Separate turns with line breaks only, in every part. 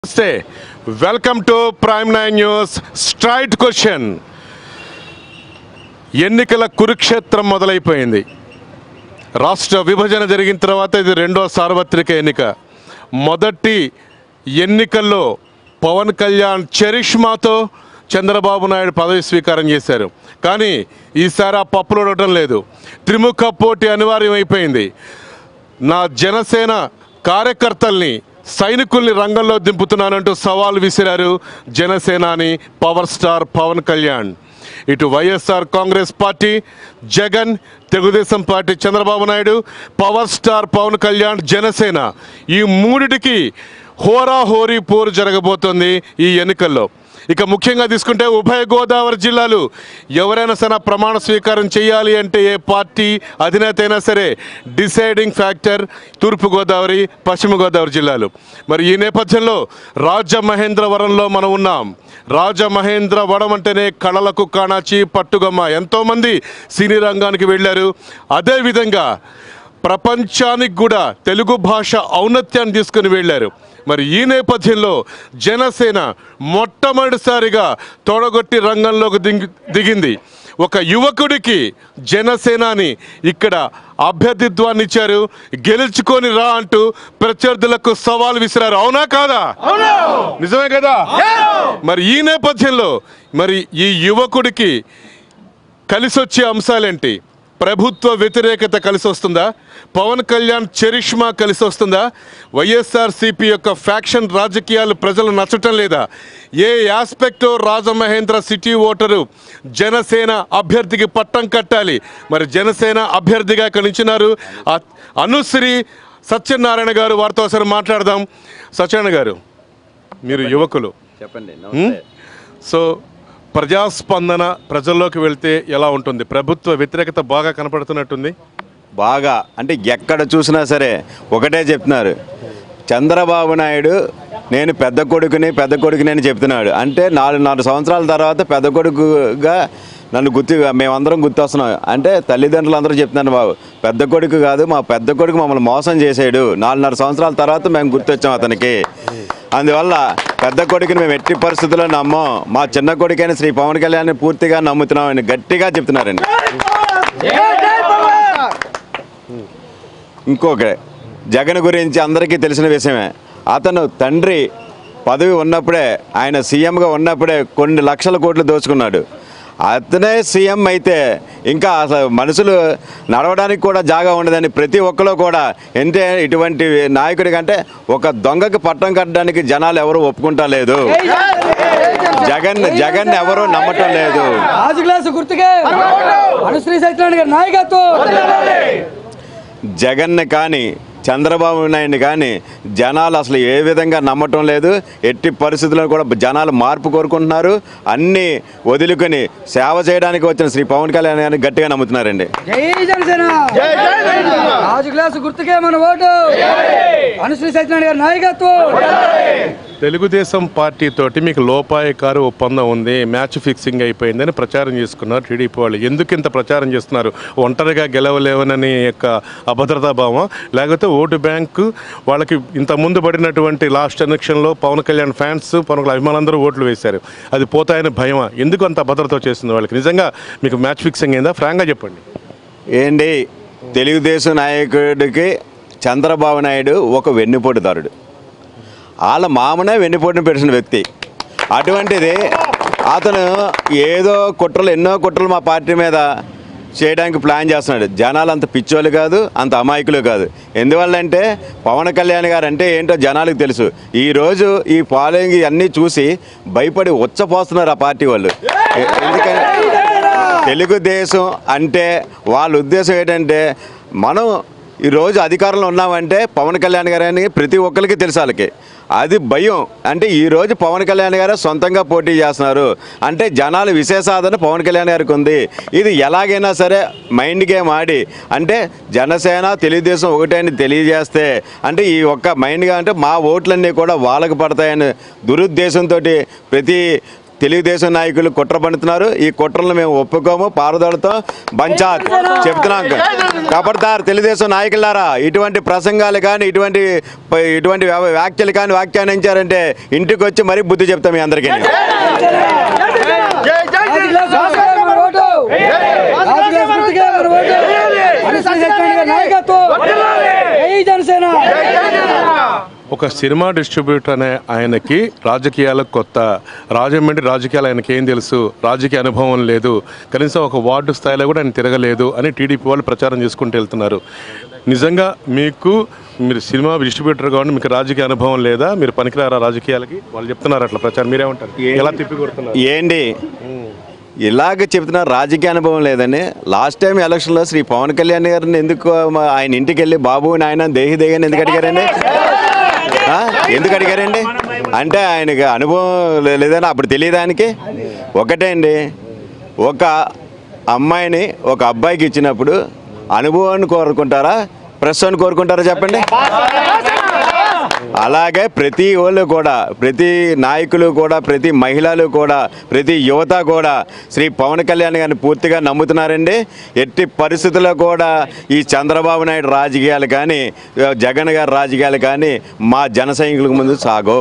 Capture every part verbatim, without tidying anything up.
Namaste. Welcome to Prime nine News. Straight question. ఎన్నికల కురుక్షేత్రం మొదలైపోయింది. రాష్ట్ర విభజన జరిగిన తర్వాత ఇది రెండో సార్వత్రిక ఎన్నిక. మొదటి ఎన్నికల్లో పవన్ కళ్యాణ్ చరిష్మాతో చంద్రబాబు నాయుడు పదవి స్వీకారం చేశారు. కానీ ఈసారి ఆ పప్పులు ఉడటం లేదు. త్రిముఖ పోటీ అనివార్యమైపోయింది. నా జనసేన కార్యకర్తల్ని సైనికుల్ని రంగంలో దింపుతున్నానంటూ సవాల్ విసిరారు జనసేనాని పవర్ స్టార్ పవన్ కళ్యాణ్. ఇటు YSR Congress party Jagan, Telugu Desam party Chandrababu Naidu, power star Pawan Kalyan Janasena ఈ మూడిటికి హోరాహోరీ పోరు జరగబోతోంది ఈ ఎన్నికల్లో. ఇక ముఖ్యంగా తీసుకుంటే ఉభయ గోదావరి జిల్లాలు ఎవరైనా సరే ప్రమాణ స్వీకారం చేయాలి అంటే ఏ పార్టీ అధినేత అయినా సరే డిసైడింగ్ ఫ్యాక్టర్ తూర్పుగోదావరి, పశ్చిమ గోదావరి జిల్లాలు. మరి ఈ నేపథ్యంలో రాజమహేంద్రవరంలో మనం ఉన్నాం. రాజమహేంద్రవరం అంటేనే కళలకు కాణాచి, పట్టుగమ్మ. ఎంతోమంది సినీ రంగానికి వెళ్ళారు. అదేవిధంగా ప్రపంచానికి కూడా తెలుగు భాష ఔన్నత్యాన్ని తీసుకుని వెళ్ళారు. మరి ఈ నేపథ్యంలో జనసేన మొట్టమొదటిసారిగా తోడగొట్టి రంగంలోకి దిగి దిగింది ఒక యువకుడికి జనసేనాని ఇక్కడ అభ్యర్థిత్వాన్ని ఇచ్చారు. గెలుచుకొని రా అంటూ ప్రత్యర్థులకు సవాల్ విసిరారు. అవునా కాదా? నిజమే కదా? మరి ఈ నేపథ్యంలో మరి ఈ యువకుడికి కలిసొచ్చే అంశాలేంటి? ప్రభుత్వ వ్యతిరేకత కలిసి వస్తుందా? పవన్ కళ్యాణ్ చరిష్మా కలిసి వస్తుందా? వైఎస్ఆర్సీపీ యొక్క ఫ్యాక్షన్ రాజకీయాలు ప్రజలు నచ్చటం లేదా? ఏ ఆస్పెక్టో రాజమహేంద్ర సిటీ ఓటరు జనసేన అభ్యర్థికి పట్టం కట్టాలి. మరి జనసేన అభ్యర్థిగా ఇక్కడ నిలిచినారు అనుశ్రీ సత్యనారాయణ గారు. వారితో ఒకసారి మాట్లాడదాం. సత్యనారాయణ గారు, మీరు యువకులు,
చెప్పండి.
సో ప్రజాస్పందన ప్రజల్లోకి వెళ్తే ఎలా ఉంటుంది? ప్రభుత్వ వ్యతిరేకత బాగా కనపడుతున్నట్టుంది.
బాగా అంటే ఎక్కడ చూసినా సరే ఒకటే చెప్తున్నారు, చంద్రబాబు నాయుడు నేను పెద్ద కొడుకుని పెద్ద కొడుకుని అని చెప్తున్నాడు. అంటే నాలుగు నాలుగు సంవత్సరాల తర్వాత పెద్ద కొడుకుగా నన్ను గుర్తు మేమందరం గుర్తొస్తున్నాం. అంటే తల్లిదండ్రులు అందరూ చెప్తున్నాను, బాబు పెద్ద కొడుకు కాదు, మా పెద్ద కొడుకు మమ్మల్ని మోసం చేసాడు. నాలుగున్నర సంవత్సరాల తర్వాత మేము గుర్తొచ్చాం అతనికి. అందువల్ల పెద్ద కొడుకుని మేము ఎట్టి పరిస్థితుల్లో నమ్మం. మా చిన్న కొడుకైన శ్రీ పవన్ కళ్యాణ్ పూర్తిగా నమ్ముతున్నామని గట్టిగా చెప్తున్నారండి. ఇంకొక జగన్ గురించి అందరికీ తెలిసిన విషయమే. అతను తండ్రి పదవి ఉన్నప్పుడే, ఆయన సీఎంగా ఉన్నప్పుడే కొన్ని లక్షల కోట్లు దోచుకున్నాడు. అతనే సీఎం అయితే ఇంకా అసలు మనుషులు నడవడానికి కూడా జాగా ఉండదని ప్రతి ఒక్కరు కూడా అంటే ఇటువంటి నాయకుడి కంటే ఒక దొంగకి పట్టం కట్టడానికి జనాలు ఎవరు ఒప్పుకుంటా లేదు. జగన్ జగన్ ఎవరు నమ్మటం లేదు. జగన్ కానీ చంద్రబాబు నాయుడు కానీ జనాలు అసలు ఏ విధంగా నమ్మటం లేదు. ఎట్టి పరిస్థితుల్లో కూడా జనాలు మార్పు కోరుకుంటున్నారు. అన్నీ వదులుకొని సేవ చేయడానికి వచ్చిన శ్రీ పవన్ కళ్యాణ్ గారిని గట్టిగా నమ్ముతున్నారండి.
తెలుగుదేశం పార్టీ తోటి మీకు లోపాయకారు ఒప్పందం ఉంది, మ్యాచ్ ఫిక్సింగ్ అయిపోయిందని ప్రచారం చేసుకున్నారు టీడీపీ వాళ్ళు. ఎందుకు ఇంత ప్రచారం చేస్తున్నారు? ఒంటరిగా గెలవలేవనని యొక్క అభద్రతా భావం, లేకపోతే ఓటు బ్యాంకు వాళ్ళకి ఇంత ముందు పడినటువంటి లాస్ట్ ఎలక్షన్లో పవన్ కళ్యాణ్ ఫ్యాన్స్, పవన్ కళ్యాణ్ అభిమానులందరూ ఓట్లు వేశారు, అది పోతాయని భయమా? ఎందుకు అంత అభద్రత చేస్తుంది వాళ్ళకి? నిజంగా మీకు మ్యాచ్ ఫిక్సింగ్ అయిందా? ఫ్రాంక్గా చెప్పండి.
ఏంటి, తెలుగుదేశం నాయకుడికి చంద్రబాబు నాయుడు ఒక వెన్నుపోటుదారుడు. వాళ్ళ మామనే వెన్నుపోటును పెట్టిన వ్యక్తి. అటువంటిది అతను ఏదో కుట్రలు ఎన్నో కుట్రలు మా పార్టీ మీద చేయడానికి ప్లాన్ చేస్తున్నాడు. జనాలు అంత పిచ్చోళ్ళు కాదు, అంత అమాయకులు కాదు. ఎందువల్లంటే పవన్ కళ్యాణ్ గారు అంటే ఏంటో జనాలకు తెలుసు. ఈరోజు ఈ ఫాలోయింగ్ అన్నీ చూసి భయపడి ఉచ్చపోస్తున్నారు ఆ పార్టీ వాళ్ళు. ఎందుకంటే తెలుగుదేశం అంటే వాళ్ళ ఉద్దేశం ఏంటంటే మనం ఈరోజు అధికారంలో ఉన్నామంటే పవన్ కళ్యాణ్ గారని ప్రతి ఒక్కరికి తెలుసు వాళ్ళకి. అది భయం. అంటే ఈరోజు పవన్ కళ్యాణ్ గారు సొంతంగా పోటీ చేస్తున్నారు అంటే జనాలు విశేషాదరణ పవన్ కళ్యాణ్ గారికి ఉంది. ఇది ఎలాగైనా సరే మైండ్ గేమ్ ఆడి అంటే జనసేన తెలుగుదేశం ఒకటని తెలియజేస్తే అంటే ఈ ఒక్క మైండ్గా అంటే మా ఓట్లన్నీ కూడా వాళ్ళకి పడతాయని దురుద్దేశంతో ప్రతి తెలుగుదేశం నాయకులు కుట్ర పడుతున్నారు. ఈ కుట్రలను మేము ఒప్పుకోము, పారదోడతో బంచాత్ చెప్తున్నాం. కబడ్దార్ తెలుగుదేశం నాయకులారా, ఇటువంటి ప్రసంగాలు కానీ ఇటువంటి ఇటువంటి వ్యాఖ్యలు కానీ వ్యాఖ్యానించారంటే ఇంటికి వచ్చి మరీ బుద్ధి చెప్తాం మీ అందరికీ.
ఒక సినిమా డిస్ట్రిబ్యూటర్ అనే ఆయనకి రాజకీయాలకు కొత్త, రాజమండ్రి రాజకీయాలు ఆయనకి ఏం తెలుసు, రాజకీయ అనుభవం లేదు, కనీసం ఒక వార్డు స్థాయిలో కూడా ఆయన తిరగలేదు అని టీడీపీ వాళ్ళు ప్రచారం చేసుకుంటూ వెళ్తున్నారు. నిజంగా మీకు మీరు సినిమా డిస్ట్రిబ్యూటర్ కాబట్టి మీకు రాజకీయ అనుభవం లేదా, మీరు పనికిరారా రాజకీయాలకి? వాళ్ళు చెప్తున్నారు అట్లా ప్రచారం, మీరేమంటారు? ఎలా తిప్పి కొడుతున్నారు
ఏంటి ఇలాగ చెప్తున్నారు? రాజకీయ అనుభవం లేదని. లాస్ట్ టైం ఎలక్షన్లో శ్రీ పవన్ కళ్యాణ్ గారిని ఎందుకు ఆయన ఇంటికి వెళ్ళి బాబు నాయన దేహి దేహని ఎందుకు అడిగారండి? ఎందుకు అడిగారండి అంటే ఆయనకి అనుభవం లేదని అప్పుడు తెలియదానికి. ఒకటే అండి, ఒక అమ్మాయిని ఒక అబ్బాయికి ఇచ్చినప్పుడు అనుభవాన్ని కోరుకుంటారా, ప్రెస్ అని కోరుకుంటారా చెప్పండి? అలాగే ప్రతి వాళ్ళు కూడా, ప్రతి నాయకులు కూడా, ప్రతి మహిళలు కూడా, ప్రతి యువత కూడా శ్రీ పవన్ కళ్యాణ్ గారిని పూర్తిగా నమ్ముతున్నారండి. ఎట్టి పరిస్థితుల్లో కూడా ఈ చంద్రబాబు నాయుడు రాజకీయాలు కానీ జగన్ గారి రాజకీయాలు కానీ మా జన సైనికులకు ముందు సాగో.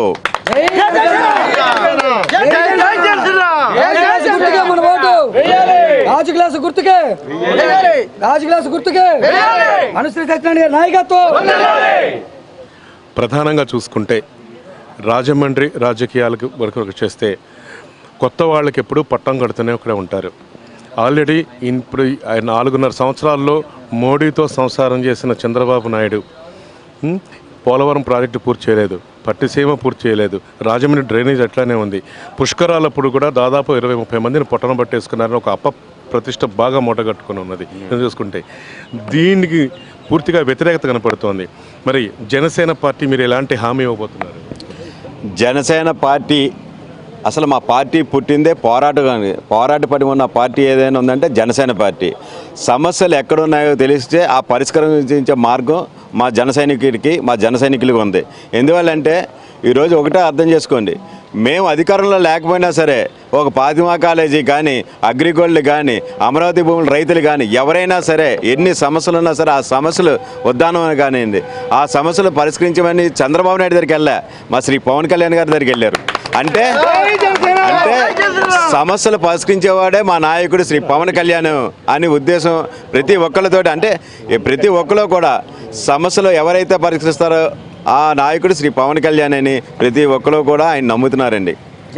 ప్రధానంగా చూసుకుంటే రాజమండ్రి రాజకీయాలకు వరకు చేస్తే కొత్త వాళ్ళకి ఎప్పుడూ పట్టం కడుతూనే ఒకడే ఉంటారు. ఆల్రెడీ ఇప్పుడు నాలుగున్నర సంవత్సరాల్లో మోడీతో సంసారం చేసిన చంద్రబాబు నాయుడు పోలవరం ప్రాజెక్టు పూర్తి చేయలేదు, పట్టిసీమ పూర్తి చేయలేదు, రాజమండ్రి డ్రైనేజ్ అట్లానే ఉంది. పుష్కరాలప్పుడు కూడా దాదాపు ఇరవై ముప్పై మందిని పొట్టన పట్టేసుకున్నారని ఒక అప్ప ప్రతిష్ట బాగా మూటగట్టుకుని ఉన్నది చూసుకుంటే. దీనికి పూర్తిగా వ్యతిరేకత కనపడుతోంది. మరి జనసేన పార్టీ మీరు ఎలాంటి హామీ ఇవ్వబోతున్నారు?
జనసేన పార్టీ అసలు మా పార్టీ పుట్టిందే పోరాటం, పోరాటపడి ఉన్న పార్టీ ఏదైనా ఉందంటే జనసేన పార్టీ. సమస్యలు ఎక్కడున్నాయో తెలిస్తే ఆ పరిష్కరించే మార్గం మా జన సైనికుడికి మా జన సైనికులకు ఉంది. ఎందువల్లంటే ఈరోజు ఒకటే అర్థం చేసుకోండి, మేము అధికారంలో లేకపోయినా సరే ఒక ఫాతిమా కాలేజీ కానీ, అగ్రిగోల్డ్ కానీ, అమరావతి భూముల రైతులు కానీ ఎవరైనా సరే ఎన్ని సమస్యలు ఉన్నా సరే ఆ సమస్యలు ఉద్దానం కానివ్వండి, ఆ సమస్యలు పరిష్కరించమని చంద్రబాబు నాయుడు దగ్గరికి వెళ్ళా, మా శ్రీ పవన్ కళ్యాణ్ గారి దగ్గరికి వెళ్ళారు. అంటే అంటే సమస్యలు పరిష్కరించేవాడే మా నాయకుడు శ్రీ పవన్ కళ్యాణ్ అని ఉద్దేశం ప్రతి ఒక్కరితోటి. అంటే ప్రతి ఒక్కరు కూడా సమస్యలు ఎవరైతే పరిష్కరిస్తారో ఆ నాయకుడు శ్రీ పవన్ కళ్యాణ్ అని ప్రతి ఒక్కరు కూడా ఆయన నమ్ముతున్నారండి.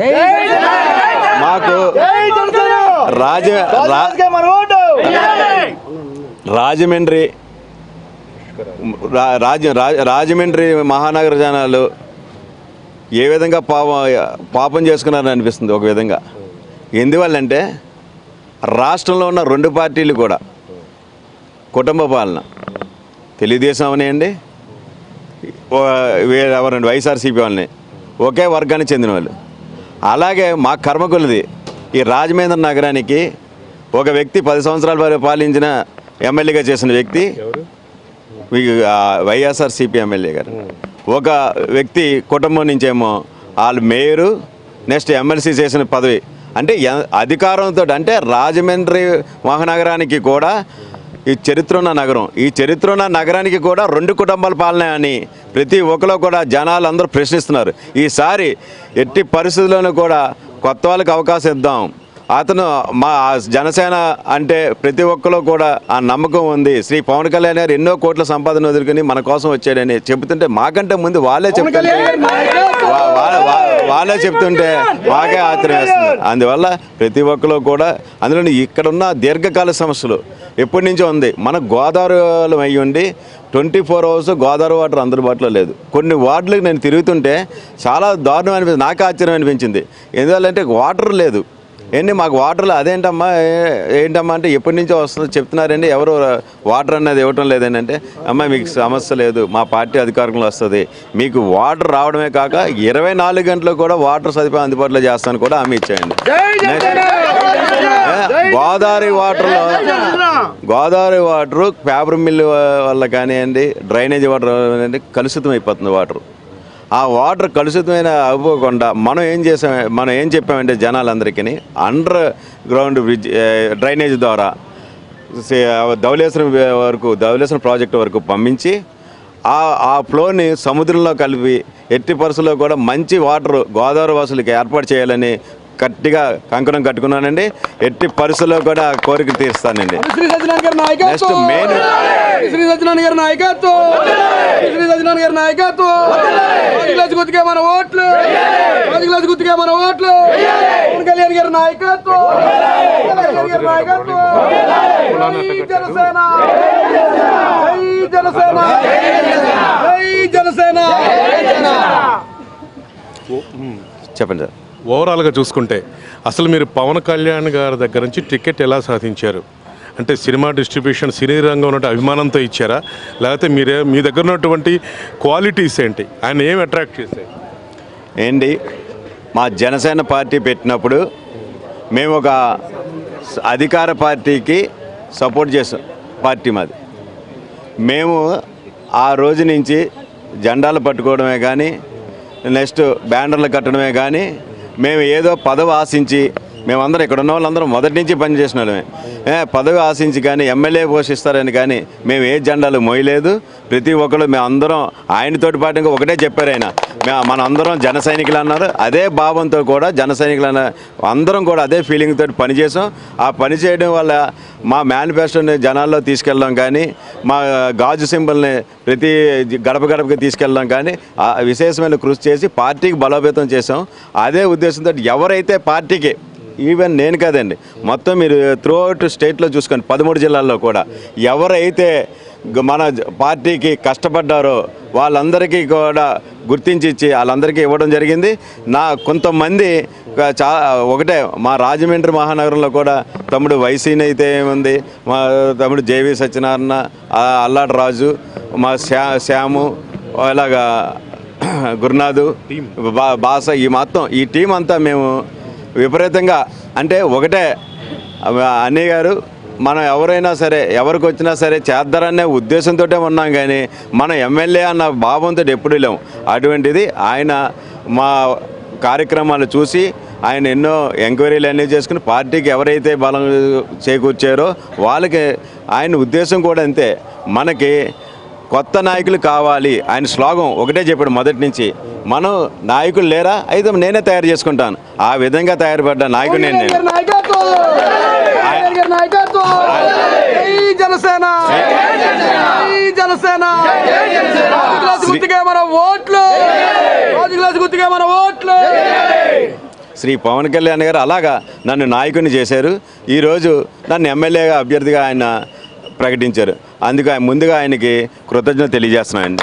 మాకు రాజ రాజమండ్రి రాజ రాజమండ్రి మహానగర జనాలు ఏ విధంగా పాప పాపం చేసుకున్నారని అనిపిస్తుంది ఒక విధంగా. ఎందువల్లంటే రాష్ట్రంలో ఉన్న రెండు పార్టీలు కూడా కుటుంబ పాలన, తెలుగుదేశం అవనివ్వండి ఎవరండి వైఎస్ఆర్సీపీ వాళ్ళని ఒకే వర్గానికి చెందిన వాళ్ళు. అలాగే మా కర్మకులది ఈ రాజమహేంద్ర నగరానికి ఒక వ్యక్తి పది సంవత్సరాల పాలించిన ఎమ్మెల్యేగా చేసిన వ్యక్తి వైఎస్ఆర్సీపీ ఎమ్మెల్యే గారు. ఒక వ్యక్తి కుటుంబం నుంచేమో వాళ్ళు మేయరు, నెక్స్ట్ ఎమ్మెల్సీ చేసిన పదవి. అంటే అధికారంతో అంటే రాజమండ్రి మహానగరానికి కూడా ఈ చరిత్ర ఉన్న నగరం, ఈ చరిత్ర ఉన్న నగరానికి కూడా రెండు కుటుంబాల పాలన అని ప్రతి ఒక్కరు కూడా జనాలు అందరూ ప్రశ్నిస్తున్నారు. ఈసారి ఎట్టి పరిస్థితుల్లోనూ కూడా కొత్త వాళ్ళకి అవకాశం ఇద్దాం. అతను మా జనసేన అంటే ప్రతి ఒక్కరు కూడా ఆ నమ్మకం ఉంది. శ్రీ పవన్ కళ్యాణ్ గారు ఎన్నో కోట్ల సంపాదన వదులుకొని మన కోసం వచ్చాడని చెబుతుంటే మాకంటే ముందు వాళ్ళే చెప్తుంటే వాళ్ళే చెప్తుంటే మాకే ఆశ్చర్యం వేస్తుంది. అందువల్ల ప్రతి ఒక్కరు కూడా అందులో ఇక్కడున్న దీర్ఘకాల సమస్యలు ఎప్పటి నుంచో ఉంది. మన గోదావరిలో అయ్యి ఉండి twenty four hours Godavari water అందుబాటులో లేదు. కొన్ని వార్డులకు నేను తిరుగుతుంటే చాలా దారుణం అనిపించింది, నాకు ఆశ్చర్యం అనిపించింది. ఎందువల్లంటే వాటర్ లేదు. ఏంటి మాకు వాటర్లో అదేంటమ్మా ఏంటమ్మా అంటే ఎప్పటి నుంచో వస్తుంది చెప్తున్నారండి, ఎవరు వాటర్ అన్నది ఇవ్వటం లేదని. అంటే అమ్మ మీకు సమస్య లేదు, మా పార్టీ అధికారంలో వస్తుంది, మీకు వాటర్ రావడమే కాక ఇరవై నాలుగు గంటలు కూడా వాటర్ సదుపాయం అందుబాటులో చేస్తాను కూడా హామీ ఇచ్చాయండి. గోదావరి వాటర్లో గోదావరి వాటరు పేపర్ మిల్లు వల్ల కానివ్వండి, డ్రైనేజ్ వాటర్ కానివ్వండి కలుషితం అయిపోతుంది వాటర్. ఆ వాటర్ కలుషితమైన అవ్వకుండా మనం ఏం చేసాం మనం ఏం చెప్పామంటే జనాలందరికీ అండర్ గ్రౌండ్ బ్రిడ్జ్ డ్రైనేజ్ ద్వారా ధవళేశ్వరం వరకు ధవళేశ్వరం ప్రాజెక్టు వరకు పంపించి ఆ ఆ ఫ్లోని సముద్రంలో కలిపి ఎట్టి పరిస్థితుల్లో కూడా మంచి వాటర్ గోదావరి వాసులకి ఏర్పాటు చేయాలని గట్టిగా కంకణం కట్టుకున్నానండి. ఎట్టి పరిస్థితుల్లో కూడా కోరిక తీరుస్తానండి. నెక్స్ట్ మెయిన్
శ్రీ సత్యనారాయణ గారి నాయకత్వం, శ్రీ సత్యనారాయణ గారి నాయకత్వం, రాజుగ్లాస్ గుర్తుకే మన ఓట్లు, రాజుగ్లాస్ గుర్తుకే మన ఓట్లు, పవన్ కళ్యాణ్ గారి నాయకత్వం, కళ్యాణ్ గారి నాయకత్వం, జై జనసేన, జై జనసేన, జై జనసేన.
చెప్పండి సార్.
ఓవరాల్గా చూసుకుంటే అసలు మీరు పవన్ కళ్యాణ్ గారి దగ్గర నుంచి టికెట్ ఎలా సాధించారు? అంటే సినిమా డిస్ట్రిబ్యూషన్ సినీ రంగం ఉన్నట్టు అభిమానంతో ఇచ్చారా, లేకపోతే మీరే మీ దగ్గర ఉన్నటువంటి క్వాలిటీస్ ఏంటి, ఆయన ఏం అట్రాక్ట్ చేశాయి?
ఏంటి మా జనసేన పార్టీ పెట్టినప్పుడు మేము ఒక అధికార పార్టీకి సపోర్ట్ చేసాం. పార్టీ మాది. మేము ఆ రోజు నుంచి జెండాలు పట్టుకోవడమే కానీ నెక్స్ట్ బ్యానర్లు కట్టడమే కానీ మేము ఏదో పదవి ఆశించి మేమందరం ఇక్కడ ఉన్న వాళ్ళందరం మొదటి నుంచి పనిచేసిన వాళ్ళమే. పదవి ఆశించి కానీ ఎమ్మెల్యే పోషిస్తారని కానీ మేము ఏ జెండాలు మోయలేదు. ప్రతి ఒక్కరు మేము అందరం ఆయనతోటి పాటు ఇంకా ఒకటే చెప్పారు ఆయన, మన అందరం జన సైనికులు అన్నారు. అదే భావంతో కూడా జన సైనికులు అన్న అందరం కూడా అదే ఫీలింగ్ తోటి పనిచేసాం. ఆ పని చేయడం వల్ల మా మేనిఫెస్టోని జనాల్లో తీసుకెళ్ళడం కానీ మా గాజు సింబల్ని ప్రతి గడప గడపకి తీసుకెళ్ళడం కానీ ఆ విశేషమైన కృషి చేసి పార్టీకి బలోపేతం చేసాం. అదే ఉద్దేశంతో ఎవరైతే పార్టీకి ఈవెన్ నేను కాదండి మొత్తం మీరు త్రూ అవుట్ స్టేట్లో చూసుకోండి పదమూడు జిల్లాల్లో కూడా ఎవరైతే మన పార్టీకి కష్టపడ్డారో వాళ్ళందరికీ కూడా గుర్తించి ఇచ్చి వాళ్ళందరికీ ఇవ్వడం జరిగింది. నా కొంతమంది చా ఒకటే మా రాజమండ్రి మహానగరంలో కూడా తమ్ముడు వైసీని అయితే ఏముంది, మా తమ్ముడు జేవి సత్యనారాయణ, అల్లాటి రాజు, మా శ్యా శ్యాము ఇలాగా గురునాథు బా బాస ఈ మొత్తం ఈ టీం అంతా మేము విపరీతంగా అంటే ఒకటే అన్నయ్య గారు మనం ఎవరైనా సరే ఎవరికి వచ్చినా సరే చేద్దారనే ఉద్దేశంతో ఉన్నాం కానీ మనం ఎమ్మెల్యే అన్న భావంతో ఎప్పుడు లేము. అటువంటిది ఆయన మా కార్యక్రమాలు చూసి ఆయన ఎన్నో ఎంక్వైరీలు అన్నీ చేసుకుని పార్టీకి ఎవరైతే బలం చేకూర్చారో వాళ్ళకి ఆయన ఉద్దేశం కూడా అంతే. మనకి కొత్త నాయకులు కావాలి ఆయన స్లోగం ఒకటే చెప్పాడు మొదటి నుంచి, మనం నాయకులు లేరా అయితే నేనే తయారు చేసుకుంటాను. ఆ విధంగా తయారుపడ్డ నాయకుడు నేను. శ్రీ పవన్ కళ్యాణ్ గారు అలాగా నన్ను నాయకుడిని చేశారు. ఈరోజు నన్ను ఎమ్మెల్యేగా అభ్యర్థిగా ఆయన ప్రకటించారు. అందుకు ముందుగా ఆయనకి కృతజ్ఞత తెలియజేస్తున్నాను.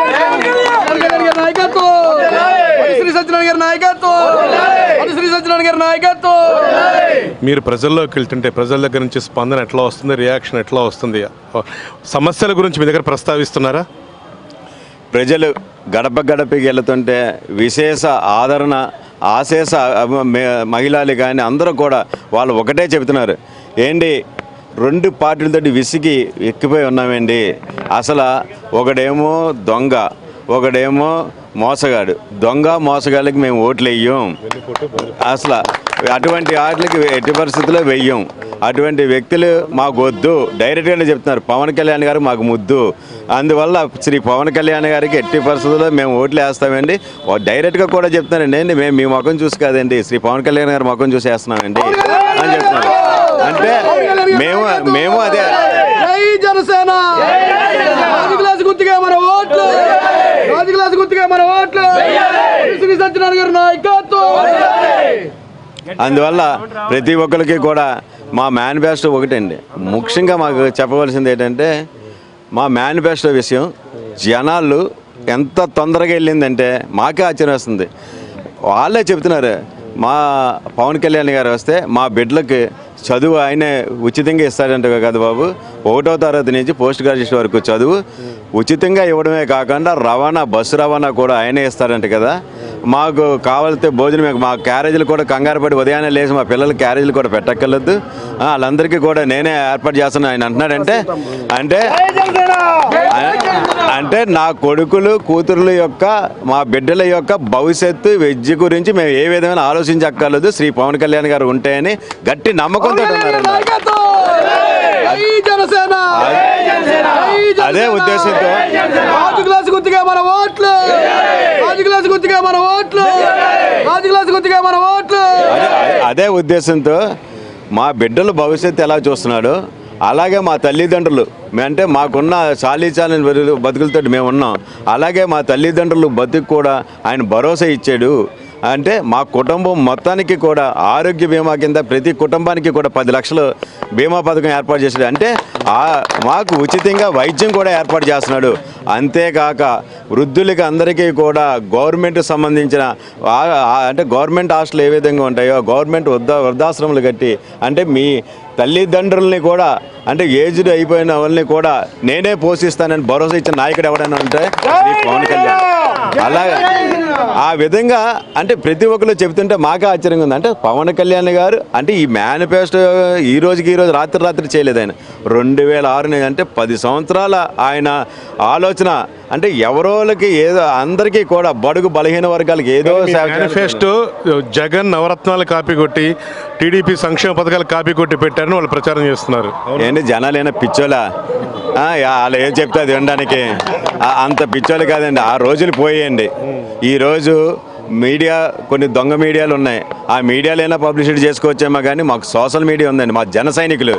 మీరు ప్రజల్లోకి వెళ్తుంటే ప్రజల దగ్గర నుంచి స్పందన ఎట్లా వస్తుంది, రియాక్షన్ ఎట్లా వస్తుంది? సమస్యల గురించి మీ దగ్గర ప్రస్తావిస్తున్నారా?
ప్రజలు గడప గడపకి వెళుతుంటే విశేష ఆదరణ ఆశేష మహిళలు కానీ అందరూ కూడా వాళ్ళు ఒకటే చెబుతున్నారు, ఏంటి రెండు పార్టీలతో విసిగి ఎక్కిపోయి ఉన్నామండి. అసలు ఒకడేమో దొంగ, ఒకడేమో మోసగాడు. దొంగ మోసగాళ్ళకి మేము ఓట్లు వేయం, అసలు అటువంటి వాటికి ఎట్టి పరిస్థితుల్లో వెయ్యం. అటువంటి వ్యక్తులు మాకు వద్దు డైరెక్ట్గానే చెప్తున్నారు. పవన్ కళ్యాణ్ గారు మాకు ముద్దు. అందువల్ల శ్రీ పవన్ కళ్యాణ్ గారికి ఎట్టి పరిస్థితుల్లో మేము ఓట్లు వేస్తామండి. డైరెక్ట్గా కూడా చెప్తున్నారండి, ఏంటి మేము మీ ముఖం చూసి కాదండి శ్రీ పవన్ కళ్యాణ్ గారి ముఖం చూసి వేస్తున్నామండి అని చెప్తున్నారు. అంటే మేము మేము అదే
జనసేన గుర్తుగా మన ఓట్లు, గుర్తుగా మన ఓట్లు, శ్రీ సత్యనారాయణ గారి నాయకత్వం.
అందువల్ల ప్రతి ఒక్కరికి కూడా మా మేనిఫెస్టో ఒకటండి. ముఖ్యంగా మాకు చెప్పవలసింది ఏంటంటే మా మేనిఫెస్టో విషయం జనాలు ఎంత తొందరగా వెళ్ళిందంటే మాకే ఆశ్చర్యం వస్తుంది. వాళ్ళే చెప్తున్నారు, మా పవన్ కళ్యాణ్ గారు వస్తే మా బిడ్డలకి చదువు ఆయనే ఉచితంగా ఇస్తాడంట కదా బాబు. ఒకటో తరగతి నుంచి పోస్ట్ గ్రాడ్యుయేషన్ వరకు చదువు ఉచితంగా ఇవ్వడమే కాకుండా రవాణా బస్సు రవాణా కూడా ఆయనే ఇస్తాడంట కదా. మాకు కావాలితే భోజనం మా క్యారేజీలు కూడా కంగారు పడి ఉదయాన్నే లేచి మా పిల్లలకి క్యారేజీలు కూడా పెట్టక్కర్లేదు, వాళ్ళందరికీ కూడా నేనే ఏర్పాటు చేస్తాను ఆయన అంటున్నాడంటే అంటే అంటే నా కొడుకులు కూతురుల యొక్క మా బిడ్డల యొక్క భవిష్యత్తు విద్య గురించి మేము ఏ విధమైన ఆలోచించక్కర్లేదు, శ్రీ పవన్ కళ్యాణ్ గారు ఉంటాయని గట్టి నమ్మకంతో ఉన్నారండి. అదే ఉద్దేశంతో అదే ఉద్దేశంతో మా బిడ్డల భవిష్యత్తు ఎలా చూస్తున్నాడు అలాగే మా తల్లిదండ్రులు అంటే మాకున్న చాలీ చాలని బతుకులతో మేము ఉన్నాం, అలాగే మా తల్లిదండ్రులు బతుకు కూడా ఆయన భరోసా ఇచ్చాడు. అంటే మా కుటుంబం మొత్తానికి కూడా ఆరోగ్య బీమా కింద ప్రతి కుటుంబానికి కూడా పది లక్షలు బీమా పథకం ఏర్పాటు చేశాడు. అంటే మాకు ఉచితంగా వైద్యం కూడా ఏర్పాటు చేస్తున్నాడు. అంతేకాక వృద్ధులకి అందరికీ కూడా గవర్నమెంట్ సంబంధించిన అంటే గవర్నమెంట్ హాస్టల్ ఏ విధంగా ఉంటాయో గవర్నమెంట్ వృద్ధ వృద్ధాశ్రమాలు కట్టి అంటే మీ తల్లిదండ్రుల్ని కూడా అంటే ఏజ్డ్ అయిపోయిన వాళ్ళని కూడా నేనే పోషిస్తానని భరోసా ఇచ్చిన నాయకుడు ఎవడైనా ఉంటే శ్రీ పవన్ కళ్యాణ్. అలాగే ఆ విధంగా అంటే ప్రతి ఒక్కరు చెబుతుంటే మాకే ఆశ్చర్యంగా ఉంది. అంటే పవన్ కళ్యాణ్ గారు అంటే ఈ మేనిఫెస్టో ఈ రోజుకి ఈ రోజు రాత్రి రాత్రి చేయలేదు ఆయన. రెండు వేల ఆరు అంటే పది సంవత్సరాల ఆయన ఆలోచన అంటే ఎవరోళ్ళకి ఏదో అందరికీ కూడా బడుగు బలహీన వర్గాలకి ఏదో
మేనిఫెస్టో జగన్ నవరత్నాలు కాపీ కొట్టి టీడీపీ సంక్షేమ పథకాలు కాపీ కొట్టి పెట్టారని వాళ్ళు ప్రచారం చేస్తున్నారు.
ఏంటి జనాలు ఏమైనా పిచ్చోలా? వాళ్ళు ఏం చెప్తే అది వినడానికి అంత పిచ్చోళ్ళు కాదండి. ఆ రోజులు పోయేయండి. ఈరోజు మీడియా కొన్ని దొంగ మీడియాలు ఉన్నాయి, ఆ మీడియాలైనా పబ్లిసిటీ చేసుకోవచ్చేమో కానీ మాకు సోషల్ మీడియా ఉందండి. మా జన సైనికులు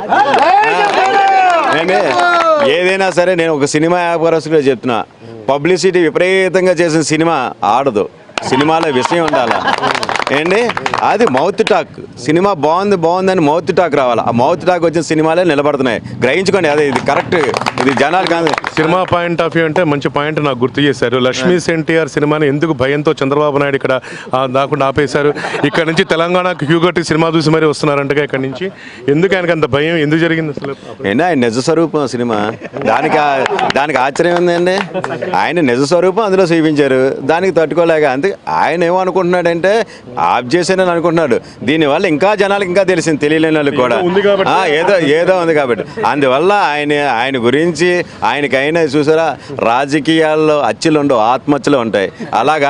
నేను ఏదైనా సరే నేను ఒక సినిమా వ్యాపారస్తుగా చెప్తున్నా, పబ్లిసిటీ విపరీతంగా చేసిన సినిమా ఆడదు, సినిమాలో విషయం ఉండాలా ఏంటి అది మౌత్ టాక్. సినిమా బాగుంది బాగుందని మౌత్ టాక్ రావాలి. ఆ మౌత్ టాక్ వచ్చిన సినిమాలే నిలబడుతున్నాయి. గ్రహించుకోండి, అదే ఇది కరెక్ట్, ఇది జనాలు కాదు.
సినిమా పాయింట్ ఆఫ్ వ్యూ అంటే మంచి పాయింట్ నాకు గుర్తు చేశారు. లక్ష్మీ ఎన్టీఆర్ సినిమాని ఎందుకు భయంతో చంద్రబాబు నాయుడు ఇక్కడ దాకుండా ఆపేశారు? ఇక్కడ నుంచి తెలంగాణకు హ్యూగట్టి సినిమా చూసి మరీ వస్తున్నారంటగా ఇక్కడ నుంచి. ఎందుకు ఆయనకు అంత భయం ఎందుకు జరిగింది అసలు?
ఏంటి ఆయన నిజ స్వరూపం సినిమా, దానికి దానికి ఆశ్చర్యం ఉందండి. ఆయన నిజ స్వరూపం అందులో చూపించారు, దానికి తట్టుకోలేక అంతే. ఆయన ఏమనుకుంటున్నాడంటే ఆఫ్ చేసేనని అనుకుంటున్నాడు. దీనివల్ల ఇంకా జనాలకు ఇంకా తెలిసింది, తెలియలేని వాళ్ళకి కూడా ఏదో ఏదో ఉంది కాబట్టి. అందువల్ల ఆయన ఆయన గురించి ఆయనకైనా చూసారా రాజకీయాల్లో అచ్చులు ఉండవు, ఆత్మహత్యలు ఉంటాయి. అలాగా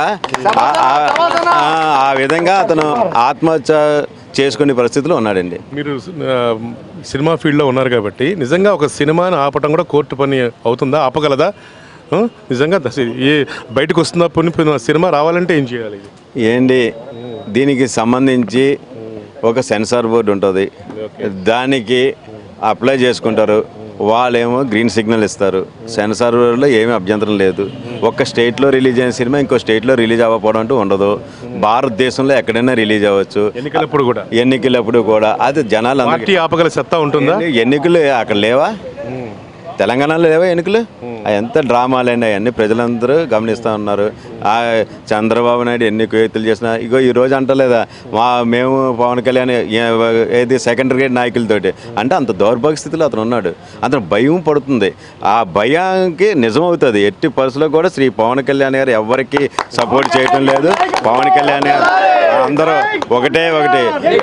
ఆ విధంగా అతను ఆత్మహత్య చేసుకునే పరిస్థితిలో ఉన్నాడండి.
మీరు సినిమా ఫీల్డ్లో ఉన్నారు కాబట్టి నిజంగా ఒక సినిమాను ఆపటం కూడా కోర్టు పని అవుతుందా? ఆపగలదా నిజంగా? ఏ బయటకు వస్తుందా? పుణ్య సినిమా రావాలంటే ఏం చేయాలి?
ఏంటి దీనికి సంబంధించి ఒక సెన్సార్ బోర్డు ఉంటుంది, దానికి అప్లై చేసుకుంటారు. వాళ్ళేమో గ్రీన్ సిగ్నల్ ఇస్తారు. సెన్సార్ బోర్డులో ఏమీ అభ్యంతరం లేదు. ఒక్క స్టేట్లో రిలీజ్ అయిన సినిమా ఇంకో స్టేట్లో రిలీజ్ అవ్వకపోవడం అంటూ ఉండదు. భారతదేశంలో ఎక్కడైనా రిలీజ్ అవ్వచ్చు,
ఎన్నికలప్పుడు కూడా
ఎన్నికలప్పుడు కూడా అది జనాలు
ఆపగల సత్తా ఉంటుందా?
ఎన్నికలు అక్కడ లేవా? తెలంగాణలో లేవా ఎన్నికలు? ఎంత డ్రామాలండి అవన్నీ ప్రజలందరూ గమనిస్తూ ఉన్నారు. చంద్రబాబు నాయుడు ఎన్ని కుయుక్తులు చేసినా ఇగో ఈరోజు అంటలేదా మా మేము పవన్ కళ్యాణ్ ఏది సెకండరీ గ్రేడ్ నాయకులతోటి అంటే అంత దౌర్భాగ్య స్థితిలో అతను ఉన్నాడు. అతను భయం పడుతుంది. ఆ భయానికి నిజమవుతుంది. ఎట్టి పరిస్థితుల్లో కూడా శ్రీ పవన్ కళ్యాణ్ గారు ఎవరికి సపోర్ట్ చేయటం లేదు. పవన్ కళ్యాణ్ గారు అందరూ ఒకటే ఒకటి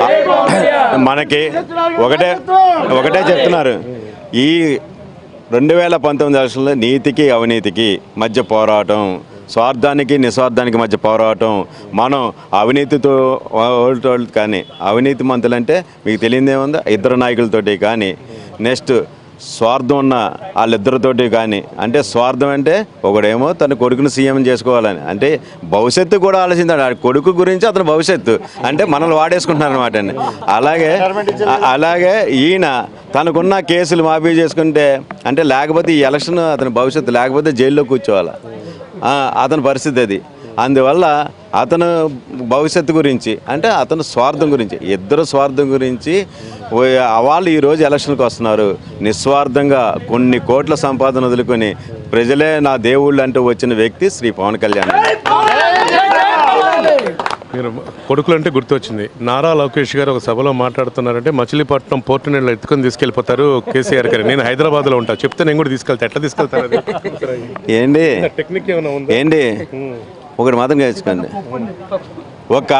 మనకి ఒకటే ఒకటే చెప్తున్నారు. ఈ రెండు వేల పంతొమ్మిది ఎలక్షన్లో నీతికి అవినీతికి మధ్య పోరాటం, స్వార్థానికి నిస్వార్థానికి మధ్య పోరాటం. మనం అవినీతితో ఓల్టోళ్ళు కానీ అవినీతి మంతులు అంటే మీకు తెలియదేముంది, ఇద్దరు నాయకులతోటి కానీ నెక్స్ట్ స్వార్థం ఉన్న వాళ్ళిద్దరితోటి కానీ అంటే స్వార్థం అంటే ఒకడేమో తన కొడుకును సీఎం చేసుకోవాలని అంటే భవిష్యత్తు కూడా ఆలోచించాడు. ఆ కొడుకు గురించి అతను భవిష్యత్తు అంటే మనల్ని వాడేసుకుంటున్నారు అనమాట అండి. అలాగే అలాగే ఈయన తనకున్న కేసులు మాఫీ చేసుకుంటే అంటే లేకపోతే ఈ ఎలక్షన్ అతని భవిష్యత్తు లేకపోతే జైల్లో కూర్చోవాలి అతని పరిస్థితి అది. అందువల్ల అతను భవిష్యత్తు గురించి అంటే అతను స్వార్థం గురించి ఇద్దరు స్వార్థం గురించి వాళ్ళు ఈరోజు ఎలక్షన్కి వస్తున్నారు. నిస్వార్థంగా కొన్ని కోట్ల సంపాదన వదులుకొని ప్రజలే నా దేవుళ్ళు అంటూ వచ్చిన వ్యక్తి శ్రీ పవన్ కళ్యాణ్.
మీరు కొడుకులు అంటే గుర్తొచ్చింది. నారా లోకేష్ గారు ఒక సభలో మాట్లాడుతున్నారంటే మచిలీపట్నం పోర్టు నీళ్ళు ఎత్తుకొని తీసుకెళ్ళిపోతారు కేసీఆర్ గారు. నేను హైదరాబాద్లో ఉంటా, చెప్తే నేను కూడా తీసుకెళ్తా. ఎట్లా తీసుకెళ్తారు?
ఏంటి
టెక్నిక్ ఏమైనా ఉందా?
ఏంటి ఒకటి మాత్రం నేర్చుకోండి. ఒక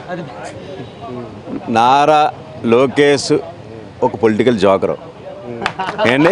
నారా లోకేష్ ఒక పొలిటికల్ జోకరు ఏంటి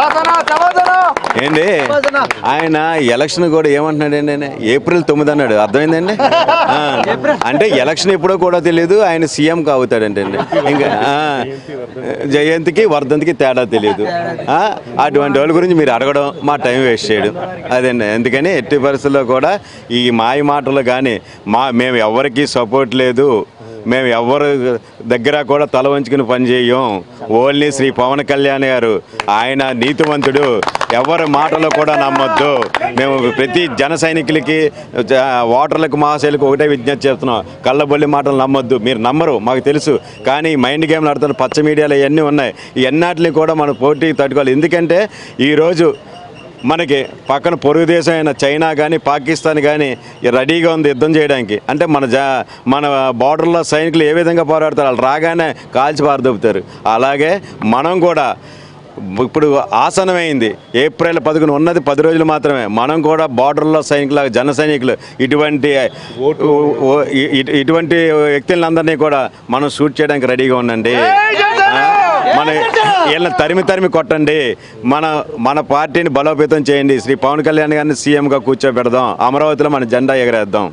ఏంటి ఆయన ఎలక్షన్ కూడా ఏమంటున్నాడండి, ఆయన ఏప్రిల్ తొమ్మిది అన్నాడు. అర్థమైందండి? అంటే ఎలక్షన్ ఎప్పుడో కూడా తెలియదు, ఆయన సీఎం కావుతాడంటే అండి. ఇంకా జయంతికి వర్ధంతికి తేడా తెలియదు. అటువంటి వాళ్ళ గురించి మీరు అడగడం మా టైం వేస్ట్ చేయడం అదండి. అందుకని ఎట్టి పరిస్థితుల్లో కూడా ఈ మాయ మాటలు కానీ మా మేము ఎవరికి సపోర్ట్ లేదు, మేము ఎవరు దగ్గర కూడా తల వంచుకుని పనిచేయం. ఓన్లీ శ్రీ పవన్ కళ్యాణ్ గారు ఆయన నీతివంతుడు, ఎవరి మాటలో కూడా నమ్మొద్దు. మేము ప్రతి జన సైనికులకి ఓటర్లకు మహాశైలకు ఒకటే విజ్ఞప్తి చేస్తున్నాం, కళ్ళబొల్లి మాటలు నమ్మొద్దు. మీరు నమ్మరు మాకు తెలుసు, కానీ మైండ్ గేమ్లు ఆడుతున్న పచ్చ మీడియాలో ఇవన్నీ ఉన్నాయి. ఈ ఎన్నాటిని కూడా మనం పోటీ తట్టుకోవాలి. ఎందుకంటే ఈరోజు మనకి పక్కన పొరుగు దేశం అయిన చైనా కానీ పాకిస్తాన్ కానీ రెడీగా ఉంది యుద్ధం చేయడానికి. అంటే మన జా మన బార్డర్లో సైనికులు ఏ విధంగా పోరాడతారు, వాళ్ళు రాగానే కాల్చి పారదొప్పుతారు. అలాగే మనం కూడా ఇప్పుడు ఆసనమైంది, ఏప్రిల్ పదకొండు ఉన్నది పది రోజులు మాత్రమే. మనం కూడా బార్డర్లో సైనికుల జన సైనికులు ఇటువంటి ఇటువంటి వ్యక్తులందరినీ కూడా మనం షూట్ చేయడానికి రెడీగా ఉండండి. మన వీళ్ళని తరిమి తరిమి కొట్టండి. మన మన పార్టీని బలోపేతం చేయండి. శ్రీ పవన్ కళ్యాణ్ గారిని సీఎంగా కూర్చోబెడదాం. అమరావతిలో మన జెండా ఎగరేద్దాం.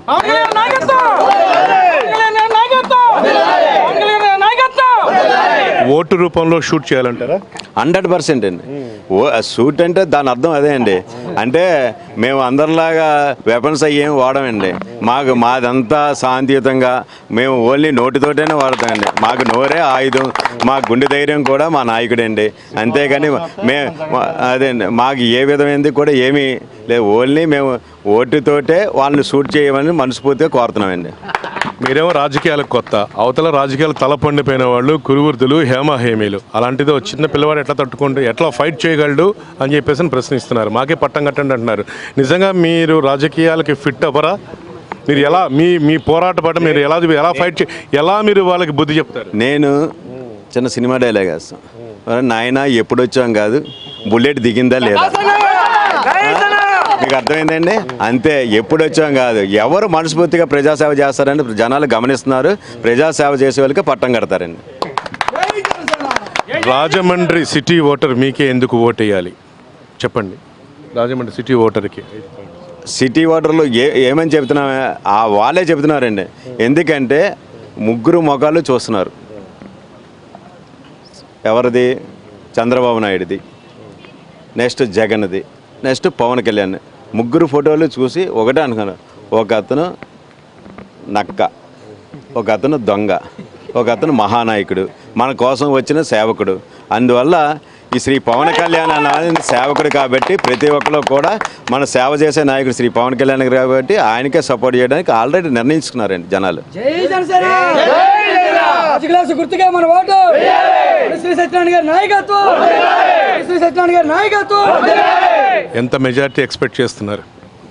ఓటు రూపంలో షూట్ చేయాలంటారా?
హండ్రెడ్ పర్సెంట్ అండి. ఓ షూట్ అంటే దాని అర్థం అదే అండి. అంటే మేము అందరిలాగా వెపన్స్ అయ్యేమి వాడమండి. మాకు మాదంతా శాంతియుతంగా మేము ఓన్లీ నోటితోటేనే వాడతామండి. మాకు నోరే ఆయుధం, మా గుండె ధైర్యం కూడా మా నాయకుడండి. అంతేగాని మే అదే అండి, మాకు ఏ విధమైనది కూడా ఏమీ లేదు. ఓన్లీ మేము ఓటుతోటే వాళ్ళని షూట్ చేయమని మనస్ఫూర్తిగా కోరుతున్నామండి.
మీరేమో రాజకీయాలకు కొత్త, అవతల రాజకీయాలు తలపండిపోయిన వాళ్ళు కురువృద్ధులు, హేమహేమీలు. అలాంటిది ఒక చిన్న పిల్లవాడు ఎట్లా తట్టుకుంటూ ఎట్లా ఫైట్ చేయగలడు అని చెప్పేసి ప్రశ్నిస్తున్నారు. మాకే పట్టం కట్టండి అంటున్నారు. నిజంగా మీరు రాజకీయాలకి ఫిట్ అవ్వరా? మీరు ఎలా మీ మీ పోరాట పట్ల మీరు ఎలా ఎలా ఫైట్ చే ఎలా మీరు వాళ్ళకి బుద్ధి చెప్తారు?
నేను చిన్న సినిమా డైలాగ్ వేస్తాను, నాయన ఎప్పుడు వచ్చాం కాదు, బుల్లెట్ దిగిందా లేదా. మీకు అర్థమైందండి? అంతే, ఎప్పుడు వచ్చాం కాదు. ఎవరు మనస్ఫూర్తిగా ప్రజాసేవ చేస్తారని జనాలు గమనిస్తున్నారు. ప్రజాసేవ చేసే వాళ్ళకి పట్టం కడతారండి.
రాజమండ్రి సిటీ ఓటర్ మీకే ఎందుకు ఓటు వేయాలి చెప్పండి? రాజమండ్రి సిటీ ఓటర్కి
సిటీ ఓటర్లు ఏ ఏమని చెప్తున్నా ఆ వాళ్ళే చెప్తున్నారండి. ఎందుకంటే ముగ్గురు మొగాళ్ళు చూస్తున్నారు. ఎవరిది? చంద్రబాబు నాయుడుది, నెక్స్ట్ జగన్ది, నెక్స్ట్ పవన్ కళ్యాణ్. ముగ్గురు ఫోటోలు చూసి ఒకటే అనుకున్నారు, ఒక అతను నక్క, ఒక అతను దొంగ, ఒక అతను మహానాయకుడు, మన కోసం వచ్చిన సేవకుడు. అందువల్ల ఈ శ్రీ పవన్ కళ్యాణ్ అనే సేవకుడు కాబట్టి ప్రతి ఒక్కరు కూడా మన సేవ చేసే నాయకుడు శ్రీ పవన్ కళ్యాణ్ కాబట్టి ఆయనకే సపోర్ట్ చేయడానికి ఆల్రెడీ నిర్ణయించుకున్నారండి జనాలు.
ఎంత మెజారిటీ ఎక్స్పెక్ట్ చేస్తున్నారు?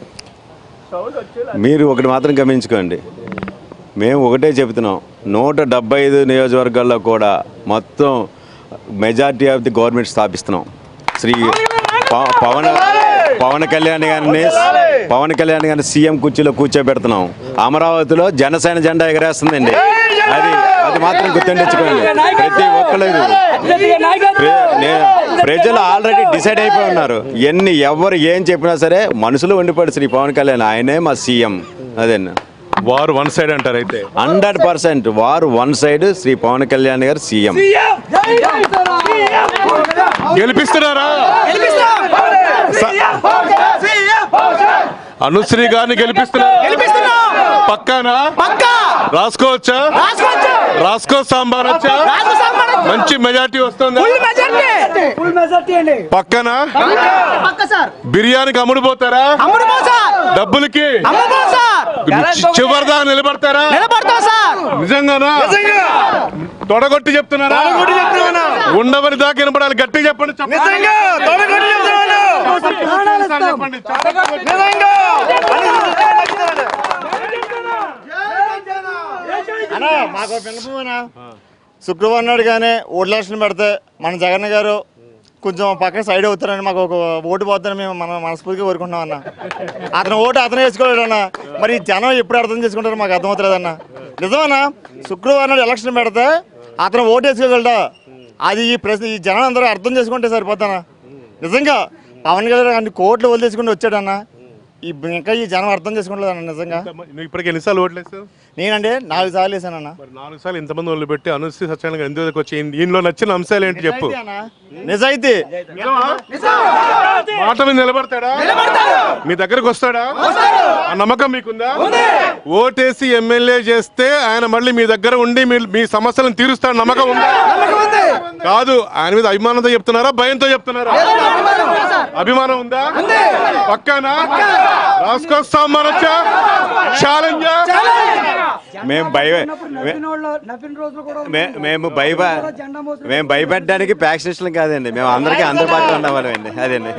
మీరు ఒకటి మాత్రం గమనించుకోండి, మేము ఒకటే చెబుతున్నాం, నూట డెబ్బై ఐదు నియోజకవర్గాల్లో కూడా మొత్తం మెజారిటీ ఆఫ్ ది గవర్నమెంట్ స్థాపిస్తున్నాం. శ్రీ పవన్ పవన్ కళ్యాణ్ గారిని పవన్ కళ్యాణ్ గారిని సీఎం కుర్చీలో కూర్చోబెడుతున్నాం. అమరావతిలో జనసేన జెండా ఎగరేస్తుందండి. అది అది మాత్రం గుర్తుండించుకోండి. ప్రతి ఒక్కరు ప్రజలు ఆల్రెడీ డిసైడ్ అయిపోయి ఉన్నారు. ఎన్ని ఎవరు ఏం చెప్పినా సరే మనసులో ఉండిపోయాడు శ్రీ పవన్ కళ్యాణ్, ఆయనే మా సీఎం. అదేనా
వారు వన్ సైడ్ అంటారు? అయితే
హండ్రెడ్ పర్సెంట్ వారు వన్ సైడ్, శ్రీ పవన్ కళ్యాణ్ గారు సీఎం.
గెలిపిస్తున్నారా? అనుశ్రీ గారిని గెలిపిస్తున్నారు. పక్కానా? రాసుకోవచ్చా? రాసుకో సాంబార్ వచ్చా? మంచి మెజార్టీ వస్తుందా? పక్కన బిర్యానీకి అమ్ముడుపోతారా? డబ్బులకి చివరిదా నిలబడతారా? నిజంగానా? తొడగొట్టి చెప్తున్నారా? ఉండవని దాకా వినపడాలి. గట్టి చెప్పండి. చెప్పండి.
అన్నా మాకు విన్నపమేనా శుక్రవారం నాడు కానీ ఓటు ఎలక్షన్ పెడితే మన జగన్ గారు కొంచెం పక్కన సైడ్ అవుతారని మాకు ఒక ఓటు పోతారని మేము మన మనస్ఫూర్తిగా కోరుకుంటున్నాం అన్న. అతను ఓటు అతనే వేసుకోలేడు అన్న. మరి జనం ఎప్పుడు అర్థం చేసుకుంటారో మాకు అర్థమవుతుంది అన్న. నిజమన్నా శుక్రవారం నాడు ఎలక్షన్ పెడితే అతను ఓటు వేసుకోగలడా? అది ఈ ప్రశ్న ఈ జనం అందరూ అర్థం చేసుకుంటే సరిపోతానా? నిజంగా పవన్ కళ్యాణ్ అన్ని కోట్లు వదిలేసుకుంటూ వచ్చాడన్న. ఈ ఇంకా ఈ జనం అర్థం చేసుకుంటలేదన్న నిజంగా.
నువ్వు ఇప్పటికి ఎన్నిసార్లు ఓట్లు వేసావు?
నేనంటే నాలుగు సార్లు వేసానన్న.
మరి నాలుగు సార్లు ఇంతమంది వాళ్ళు పెట్టి అనుశ్రీ సత్యనారాయణ గారు ఎందుకు వచ్చి దీనిలో నచ్చిన అంశాలు ఏంటి చెప్పు.
నిజాయితీ
మాట మీద నిలబడతాడా? మీ దగ్గరకు వస్తాడా? ఆ నమ్మకం మీకుందా? ఓటేసి ఎమ్మెల్యే చేస్తే ఆయన మళ్ళీ మీ దగ్గర ఉండి మీ మీ సమస్యలను తీరుస్తాడు నమ్మకం ఉందా? కాదు, ఆయన మీద అభిమానంతో చెప్తున్నారా భయంతో చెప్తున్నారా? అభిమానం ఉందా? పక్కానా? రాసుకొస్తాం మనొచ్చా ఛాలెంజ్.
మేము భయ మే- మేము భయప మేము భయపెట్టడానికి ప్యాక్సిస్టులు కాదండి, మేము అందరికీ అందుబాటులో ఉండవాలండి. అదండి.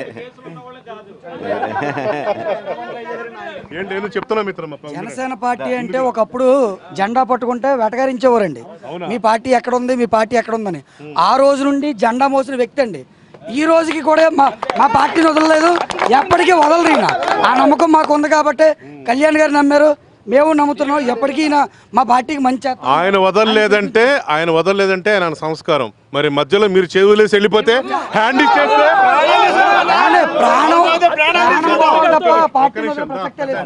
ఏంటి ఏదో చెప్తున్నా మిత్రమా.
జనసేన పార్టీ అంటే ఒకప్పుడు జెండా పట్టుకుంటే వెటకరించేవారండి. మీ పార్టీ ఎక్కడ ఉంది, మీ పార్టీ ఎక్కడ ఉందని. ఆ రోజు నుండి జెండా మోసిన వ్యక్తి అండి. ఈ రోజుకి కూడా మా మా పార్టీని వదలలేదు, ఎప్పటికీ వదలరు. ఈయన ఆ నమ్మకం మాకు ఉంది కాబట్టి కళ్యాణ్ గారు నమ్మారు, మేము నమ్ముతున్నాం. ఎప్పటికీ ఈయన మా పార్టీకి మంచి చేస్తాడు.
ఆయన వదలలేదంటే ఆయన వదలలేదంటే ఆయన సంస్కారం. మరి మధ్యలో మీరు చెవులేసి వెళ్ళిపోతే హ్యాండ్ ఇచ్చేస్తే
ప్రాణం ప్రాణం పోవాలి తప్ప పార్టీని వదిలే ప్రసక్తే లేదు.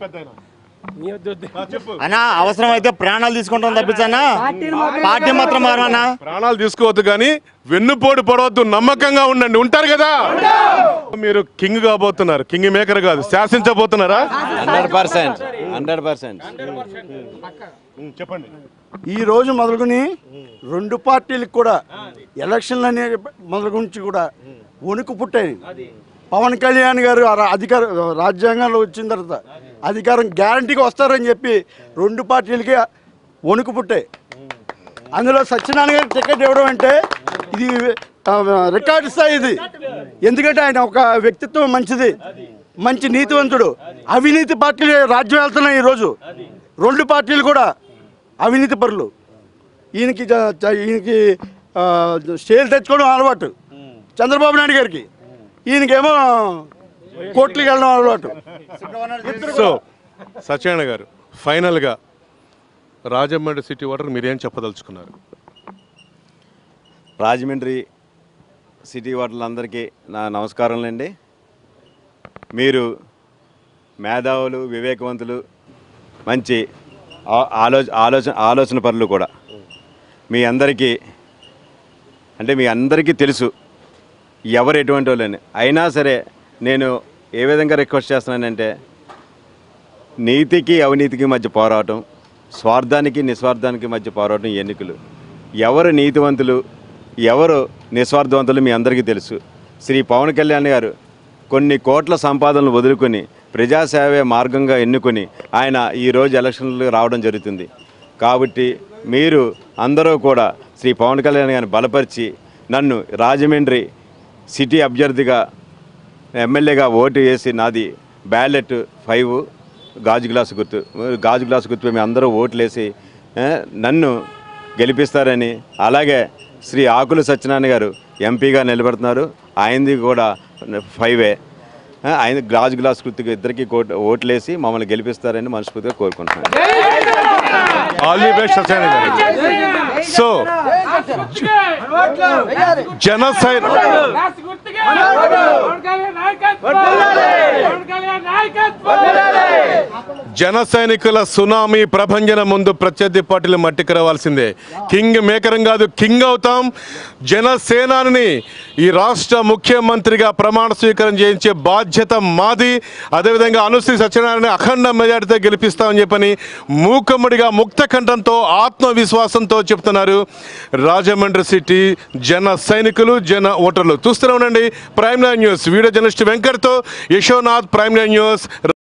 అన్నా అవసరం అయితే ప్రాణాలు తీసుకుంటాం తప్పించన్నా పార్టీ మాత్రం మారమన్నా.
ప్రాణాలు తీసుకోవద్దు కానీ వెన్నుపోటు పడవద్దు, నమ్మకంగా ఉండండి. ఉంటారు కదా. మీరు కింగ్ కాబోతున్నారు, కింగ్ మేకర్ కాదు, శాసించబోతున్నారా?
హండ్రెడ్ పర్సెంట్ హండ్రెడ్ పర్సెంట్
చెప్పండి.
ఈ రోజు మొదలుకొని రెండు పార్టీలకు కూడా ఎలక్షన్లు అనే మొదలుగురించి కూడా వణుకు పుట్టాయి. పవన్ కళ్యాణ్ గారు అధికార రాజ్యాంగంలో వచ్చిన తర్వాత అధికారం గ్యారంటీగా వస్తారని చెప్పి రెండు పార్టీలకి వణుకు పుట్టాయి. అందులో సత్యనారాయణ గారికి టికెట్ ఇవ్వడం అంటే ఇది రికార్డు స్థాయి ఇది. ఎందుకంటే ఆయన ఒక వ్యక్తిత్వం మంచిది, మంచి నీతివంతుడు. అవినీతి పార్టీలు రాజ్యం వెళ్తున్నాయి ఈరోజు. రెండు పార్టీలు కూడా అవినీతి పరులు. ఈయనకి ఈయనకి స్టేల్ తెచ్చుకోవడం అలవాటు చంద్రబాబు నాయుడు గారికి, ఈయనకేమో కోట్లకి వెళ్ళడం అలవాటు.
సో సత్యనారాయణ గారు, ఫైనల్గా రాజమండ్రి సిటీ ఓటర్ మీరేం చెప్పదలుచుకున్నారు?
రాజమండ్రి సిటీ ఓటర్లందరికీ నా నమస్కారాలండి. మీరు మేధావులు, వివేకవంతులు, మంచి ఆలోచ ఆలోచన ఆలోచన పరులు కూడా. మీ అందరికీ అంటే మీ అందరికీ తెలుసు ఎవరు ఎటువంటి వాళ్ళని. అయినా సరే నేను ఏ విధంగా రిక్వెస్ట్ చేస్తున్నానంటే, నీతికి అవినీతికి మధ్య పోరాటం, స్వార్థానికి నిస్వార్థానికి మధ్య పోరాటం ఎన్నికలు. ఎవరు నీతివంతులు, ఎవరు నిస్వార్థవంతులు మీ అందరికీ తెలుసు. శ్రీ పవన్ కళ్యాణ్ గారు కొన్ని కోట్ల సంపాదనలు వదులుకొని ప్రజాసేవే మార్గంగా ఎన్నుకొని ఆయన ఈరోజు ఎలక్షన్లు రావడం జరుగుతుంది. కాబట్టి మీరు అందరూ కూడా శ్రీ పవన్ కళ్యాణ్ గారిని బలపరిచి నన్ను రాజమండ్రి సిటీ అభ్యర్థిగా ఎమ్మెల్యేగా ఓటు వేసి, నాది బ్యాలెట్ ఫైవ్ గాజు గ్లాసు గుర్తు గాజు గ్లాసు గుర్తు మీ అందరూ ఓట్లు వేసి నన్ను గెలిపిస్తారని, అలాగే శ్రీ ఆకుల సత్యనారాయణ గారు ఎంపీగా నిలబెడుతున్నారు, ఆయనది కూడా ఫైవే, ఆయన గాజు గ్లాస్ గుర్తుకు ఇద్దరికి ఓట్లేసి మమ్మల్ని గెలిపిస్తారని మనస్ఫూర్తిగా కోరుకుంటున్నాను.
ఆల్ ది బెస్ట్ సత్యనారాయణ గారు. సో జనసేన జన సైనికుల సునామీ ప్రభంజన ముందు ప్రత్యర్థి పార్టీలు మట్టికి రావాల్సిందే. కింగ్ మేకరం కాదు, కింగ్ అవుతాం. జనసేనాని ఈ రాష్ట్ర ముఖ్యమంత్రిగా ప్రమాణ స్వీకారం చేయించే బాధ్యత మాది. అదేవిధంగా అనుశ్రీ సత్యనారాయణ అఖండ మెజార్టీతో గెలిపిస్తామని చెప్పని మూకమ్మడిగా ముక్త కంఠంతో ఆత్మవిశ్వాసంతో చెప్తున్నారు రాజమండ్రి సిటీ జన సైనికులు, జన ఓటర్లు. చూస్తూనే ఉండండి prime nine news. Video journalist వెంకట్తో యశోనాథ్, ప్రైమ్ నైన్ న్యూస్.